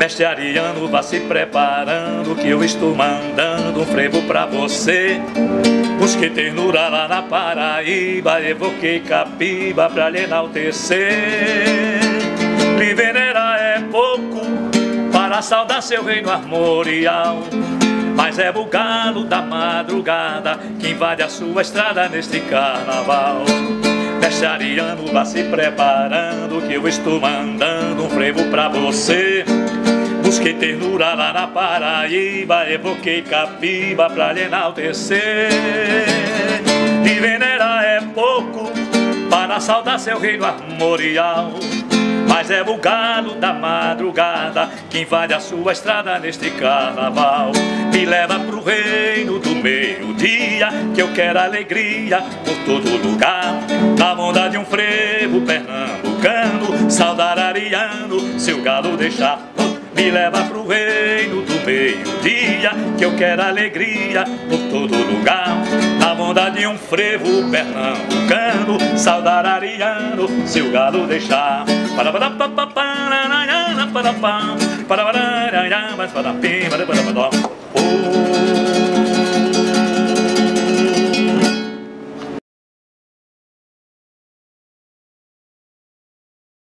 Mestre Ariano, vá se preparando que eu estou mandando um frevo pra você. Busquei ternura lá na Paraíba, evoquei Capiba pra lhe enaltecer. Lhe venerar é pouco para saudar seu reino armorial, mas é o galo da madrugada que invade a sua estrada neste carnaval. Mestre Ariano, vá se preparando que eu estou mandando um frevo pra você. Busquei ternura lá na Paraíba, evoquei Capiba pra lhe enaltecer. Lhe venerar é pouco para saudar seu reino armorial, mas é o galo da madrugada que invade a sua estrada neste carnaval. Me leva pro reino do meio-dia, que eu quero alegria por todo lugar. Na onda de um frevo pernambucano, saudar Ariano, seu galo deixar. Me leva pro reino do meio-dia, que eu quero alegria por todo lugar. Na onda de um frevo pernambucano, saudar Ariano, seu galo deixar. Oh,